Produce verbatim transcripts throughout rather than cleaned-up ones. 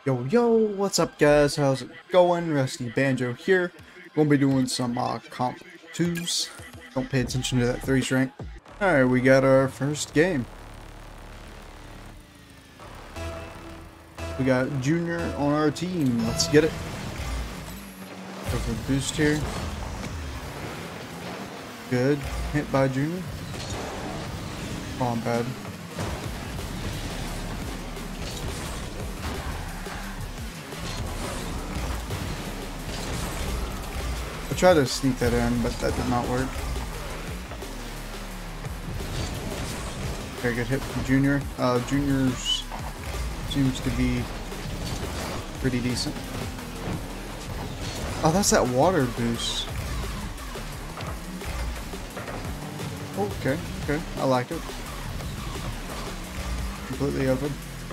Yo, yo, what's up guys? How's it going? Rusty Banjo here. Gonna be doing some uh, comp twos. Don't pay attention to that threes rank. Alright, we got our first game. We got Junior on our team. Let's get it. Go for boost here. Good. Hit by Junior. Oh, I'm bad. I tried to sneak that in, but that did not work. Very good hit from Junior. Uh, Junior's seems to be pretty decent. Oh, that's that water boost. Okay, okay, I like it. Completely open.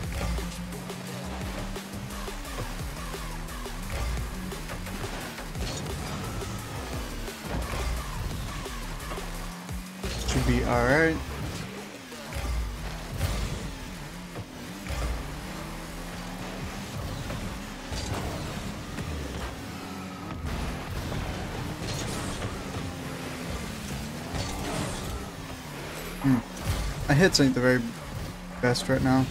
Should be alright. Hmm. My hits ain't the very best right now.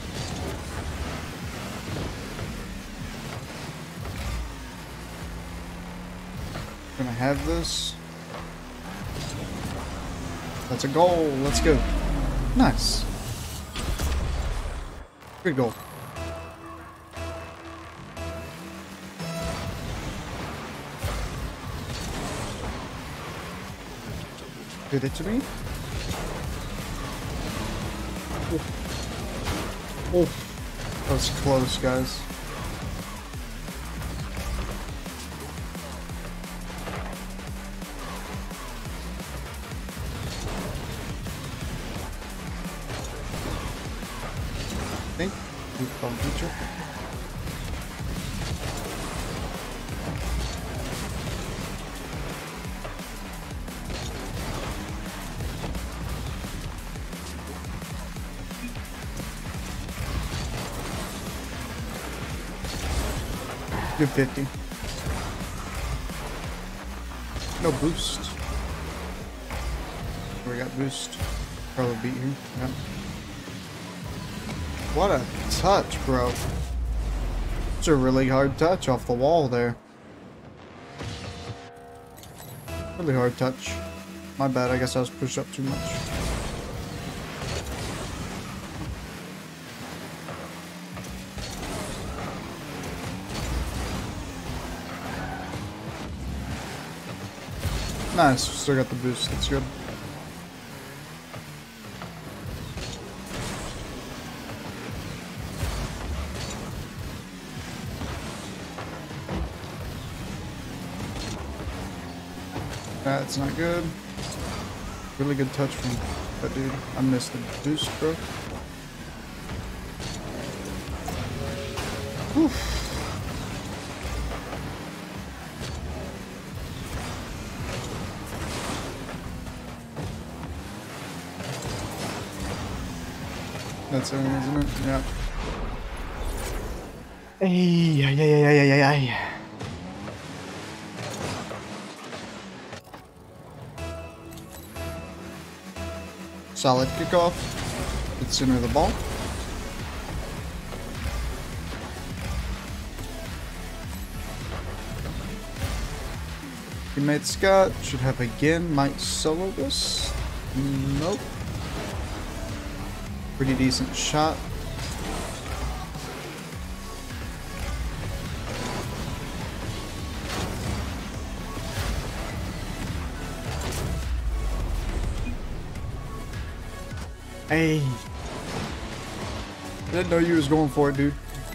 Gonna have this. That's a goal. Let's go. Nice. Good goal. Did it to me? Oh, that was close, guys. I think we've gone feature. Good fifty. No boost. We got boost. Probably beat you. Yeah. What a touch, bro. It's a really hard touch off the wall there. Really hard touch. My bad, I guess I was pushed up too much. Nice, still got the boost, that's good. That's not good. Really good touch from that dude. I missed the boost, bro. Oof. That's it, isn't it? Yeah. Ay, ay, ay, ay, ay, ay, ay. Solid kickoff. Good center of the ball. Teammate Scott should have again. Might solo this. Nope. Pretty decent shot. Hey. I didn't know you was going for it, dude.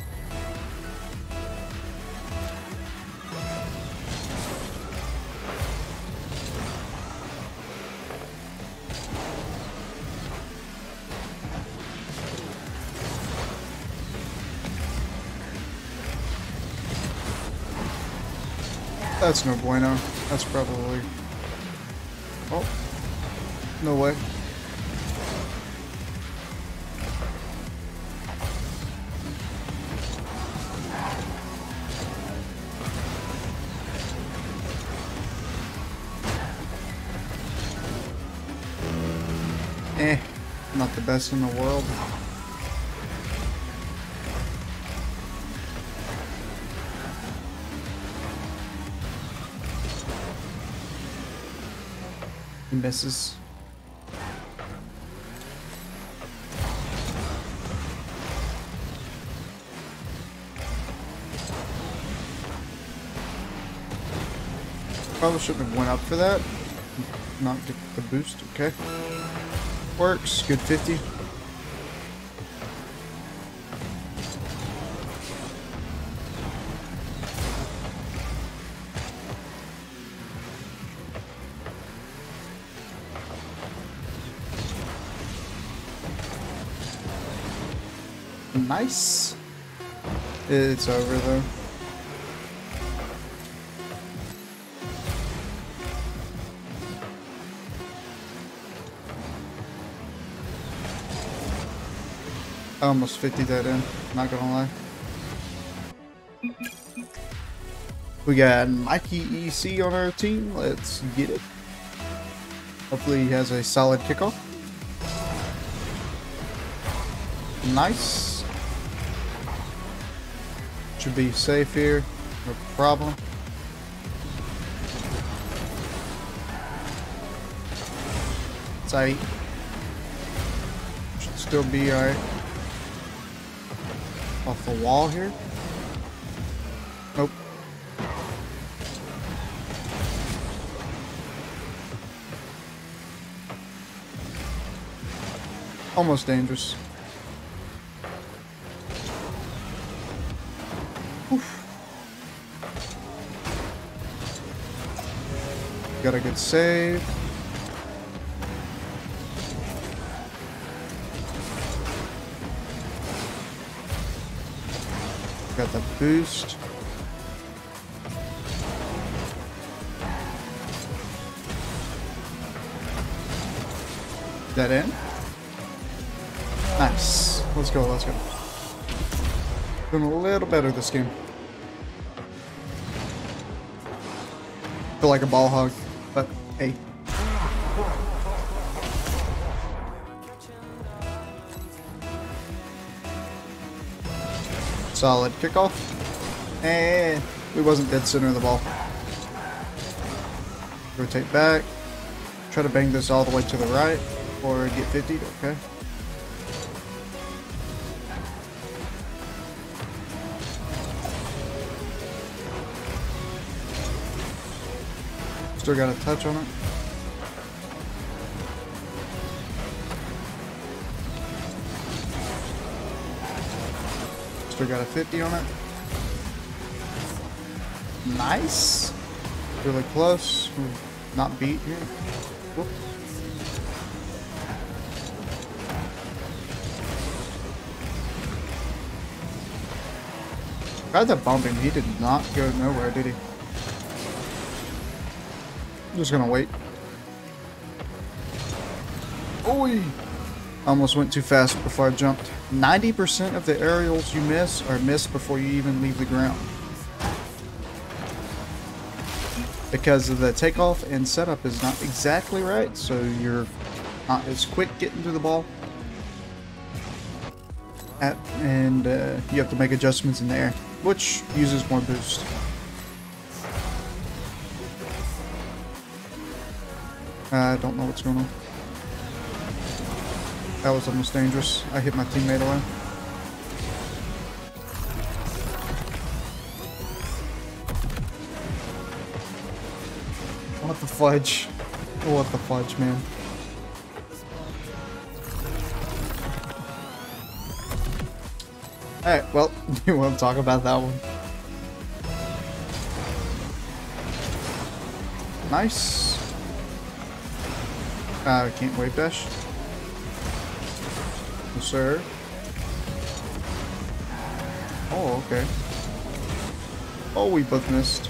That's no bueno. That's probably... Oh. No way. Eh, not the best in the world. He misses. Probably shouldn't have went up for that. Not get the boost. Okay. Works. Good fifty. Nice. It's over though. I almost fiftied that in, not gonna lie. We got Mikey E C on our team. Let's get it. Hopefully he has a solid kickoff. Nice. Should be safe here. No problem. Tight. Should still be alright. Off the wall here. Nope. Almost dangerous. Oof. Got a good save. Got the boost. That in? Nice. Let's go, let's go. Doing a little better this game. Feel like a ball hog, but hey. Solid kickoff. And we wasn't dead center of the ball. Rotate back. Try to bang this all the way to the right or get fiftied. Okay. Still got a touch on it. Still got a fifty on it. Nice. Really close. Not beat here. Whoop. Tried to bump him. He did not go nowhere, did he? I'm just gonna wait. Oh, almost went too fast before I jumped. ninety percent of the aerials you miss are missed before you even leave the ground. Because of the takeoff and setup is not exactly right, so you're not as quick getting to the ball. At, and uh, you have to make adjustments in the air, which uses more boost. I don't know what's going on. That was almost dangerous. I hit my teammate away. What the fudge? What the fudge, man? Alright, well, you want to talk about that one? Nice. Uh, can't wave dash. No, sir. Oh, okay. Oh, we both missed.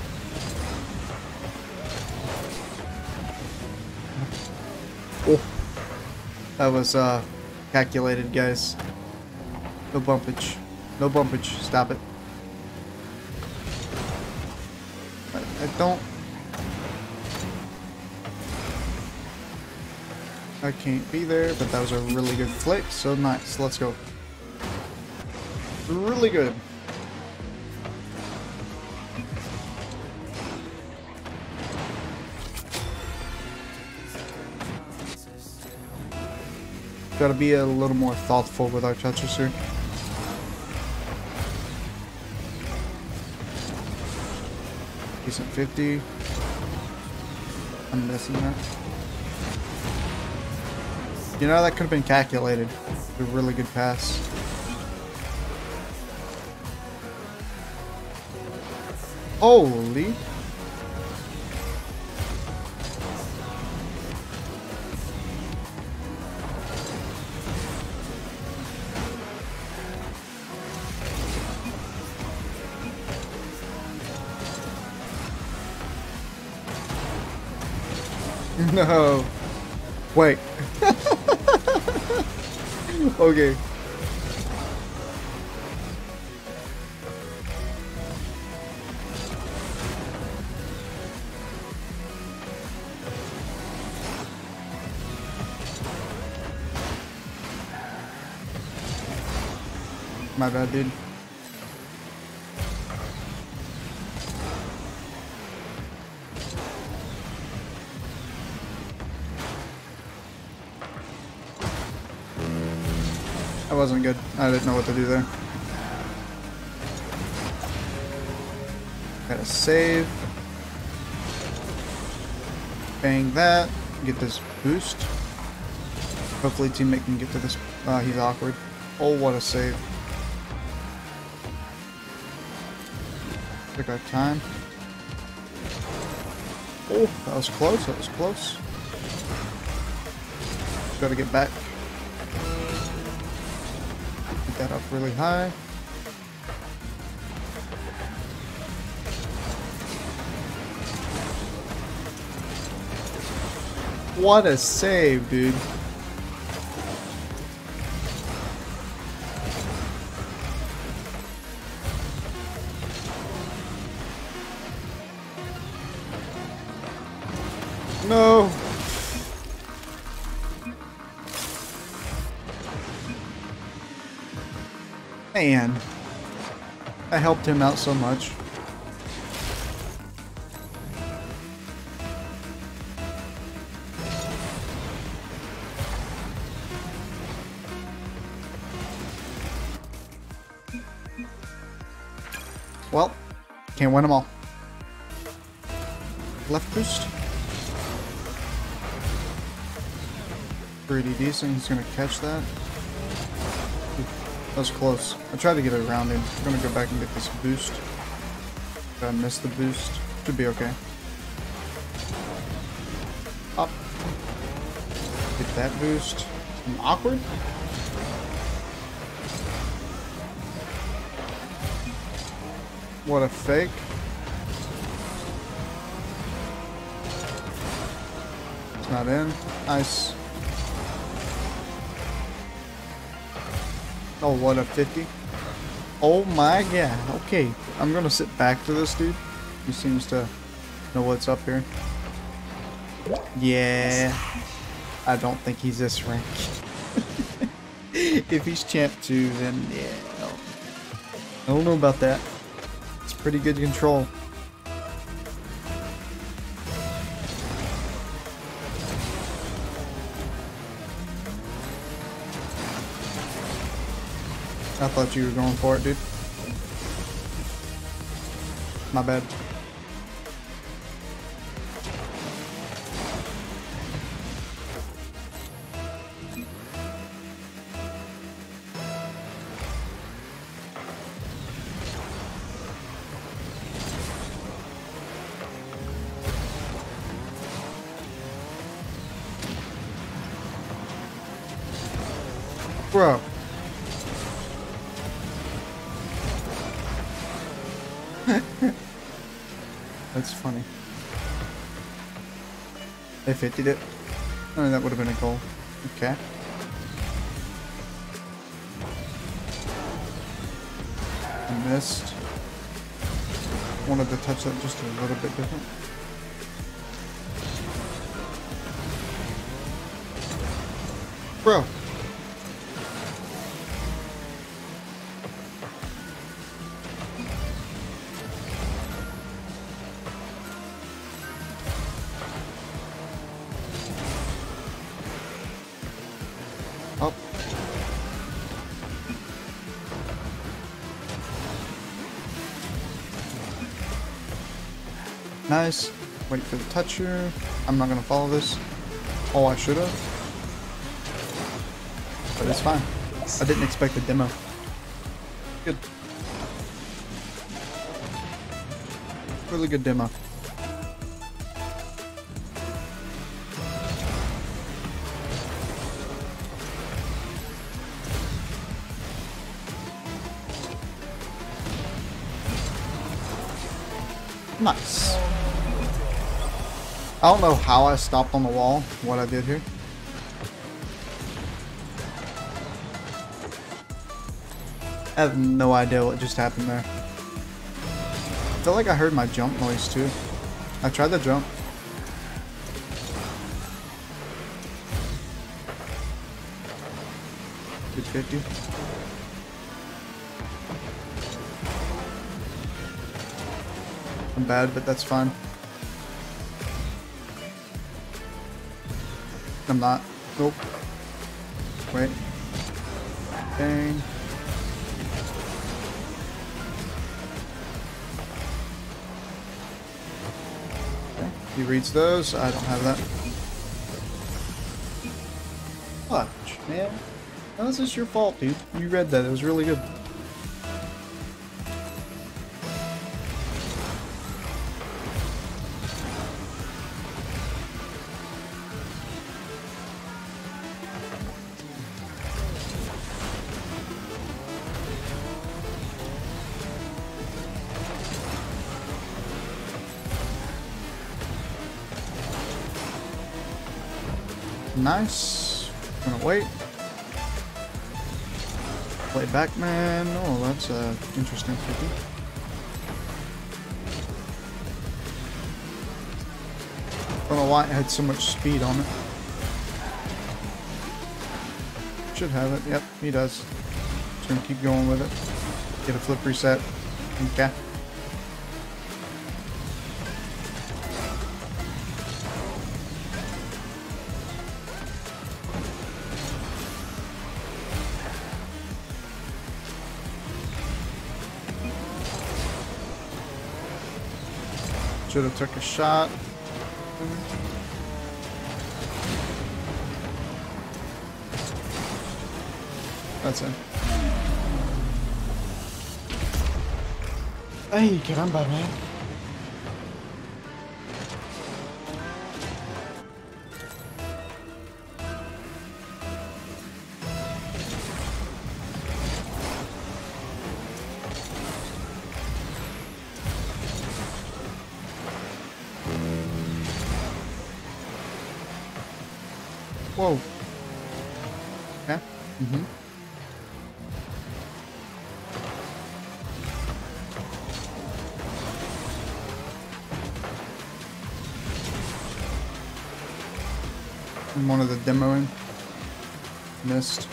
Oh. That was, uh, calculated, guys. No bumpage. No bumpage. Stop it. I, I don't... I can't be there, but that was a really good flick, so nice. Let's go. Really good. Gotta be a little more thoughtful with our touches here. Decent fifty. I'm missing that. You know, that could have been calculated. A really good pass. Holy. No. Wait. Okay. My bad, dude. That wasn't good. I didn't know what to do there. Gotta save. Bang that. Get this boost. Hopefully teammate can get to this. Uh, he's awkward. Oh, what a save. Took our time. Oh, that was close. That was close. Gotta get back. Get that up really high. What a save, dude. No. Man, I helped him out so much. Well, can't win them all. Left boost. Pretty decent. He's gonna catch that. That was close. I tried to get it around him. I'm gonna go back and get this boost. I missed the boost. Should be okay. Up. Get that boost. I'm awkward. What a fake. It's not in. Nice. Oh, what a fifty. Oh my god. Okay. I'm gonna sit back for this dude. He seems to know what's up here. Yeah. I don't think he's this rank. If he's champ two, then yeah. No. I don't know about that. It's pretty good control. I thought you were going for it, dude. My bad. Bro. That's funny. They fiftied it. Oh, that would have been a goal. Okay. I missed. Wanted to touch that just a little bit different. Bro. Up. Nice. Wait for the toucher. I'm not gonna follow this. Oh, I should have. But it's fine. I didn't expect a demo. Good. Really good demo. Nice. I don't know how I stopped on the wall, what I did here. I have no idea what just happened there. I feel like I heard my jump noise too. I tried to jump. two fifty. I'm bad, but that's fine. I'm not. Nope. Wait. Dang. Okay. He reads those. I don't have that. Watch, man. How is this your fault, dude? You read that. It was really good. Nice. Gonna wait. Play back, man. Oh, that's uh, interesting. fifty. I don't know why it had so much speed on it. Should have it. Yep, he does. Just gonna keep going with it. Get a flip reset. Okay. Should have took a shot. That's it. Ay, caramba, man. Whoa. Okay. Mm-hmm. One of the demoing. Missed.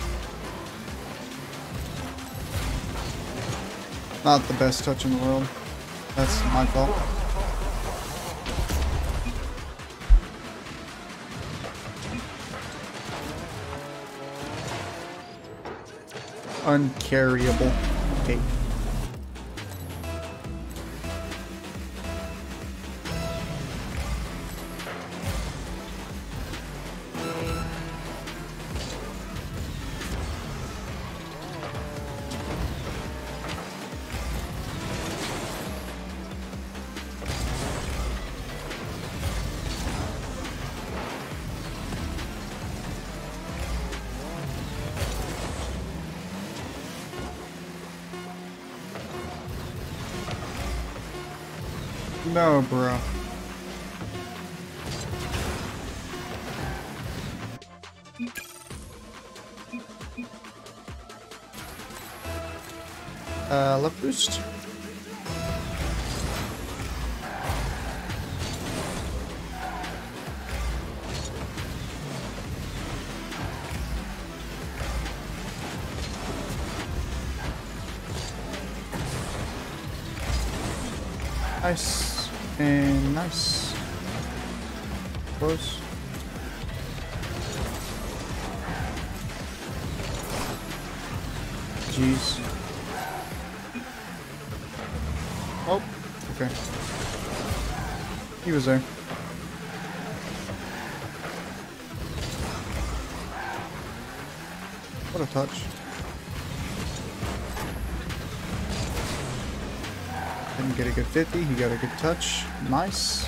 Not the best touch in the world. That's my fault. Uncarryable cake. No, bro. Uh, left boost. Nice. And nice. Close. Jeez. Oh, okay. He was there. What a touch. Didn't get a good fifty, he got a good touch. Nice.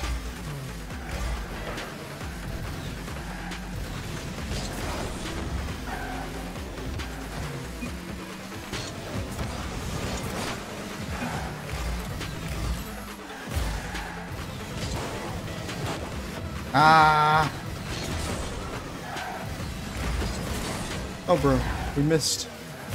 Ah! Oh, bro, we missed.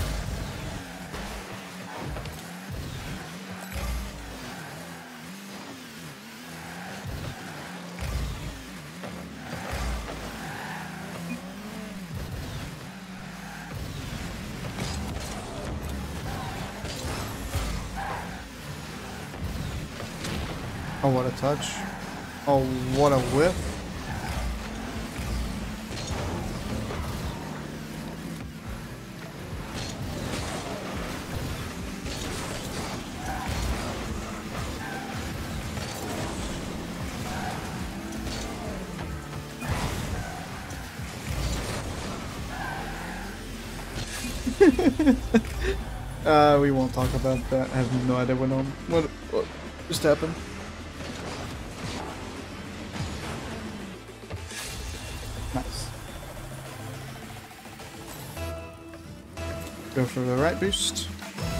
Oh, what a touch. Oh, what a whip. uh, we won't talk about that. I have no idea what on what what just happened. Nice. Go for the right boost.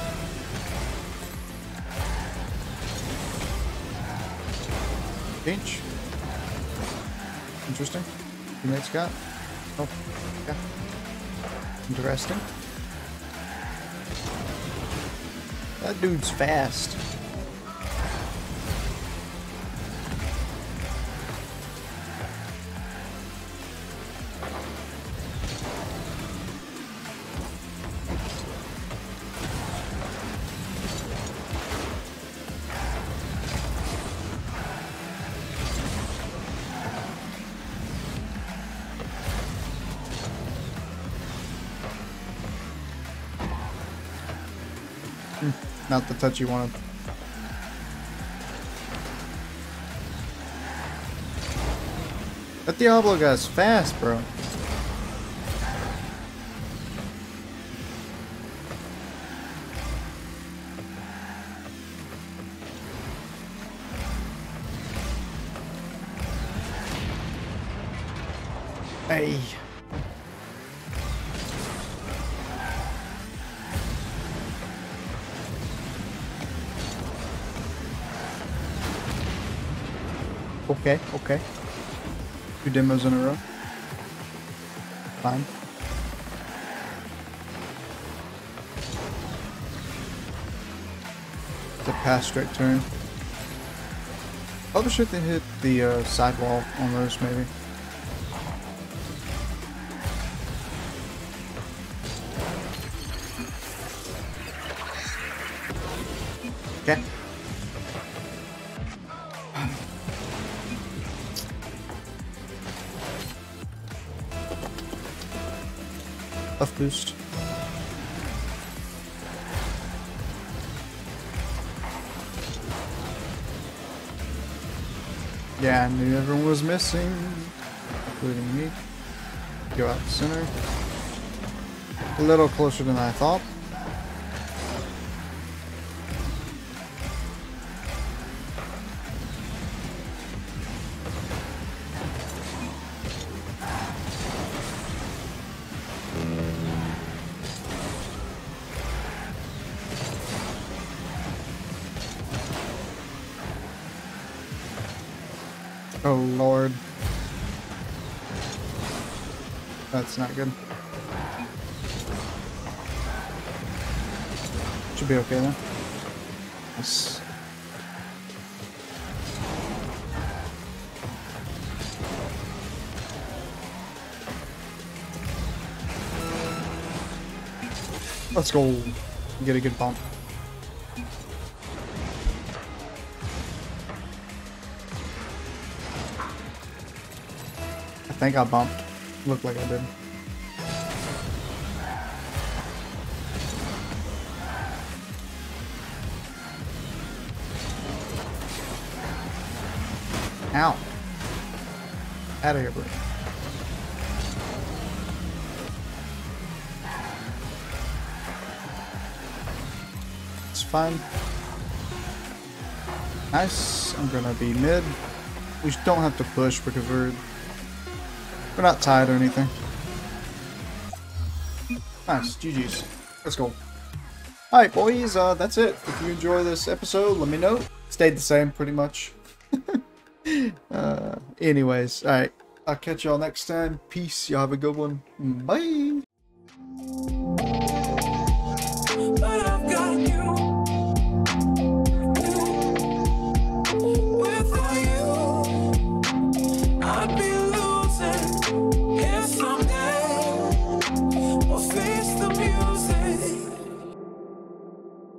Pinch. Interesting. Teammates got. Oh, yeah. Interesting. That dude's fast. Not the touch you wanted. That Diablo guy's fast, bro. Hey. Okay, okay. Two demos in a row. Fine. It's a pass straight turn. Probably should have hit the uh, sidewall on those, maybe. Okay. Buff boost. Yeah, I knew everyone was missing, including me. Go out the center. A little closer than I thought. Oh lord. That's not good. Should be okay then. Yes. Let's go. Get a good bump. think I bumped. Looked like I did. Ow. Out of here, bro. It's fine. Nice. I'm gonna be mid. We don't have to push because we're we're not tied or anything. Nice. G G's. Let's go. Alright, boys. Uh, that's it. If you enjoy this episode, let me know. Stayed the same, pretty much. uh, anyways, alright. I'll catch y'all next time. Peace. Y'all have a good one. Bye.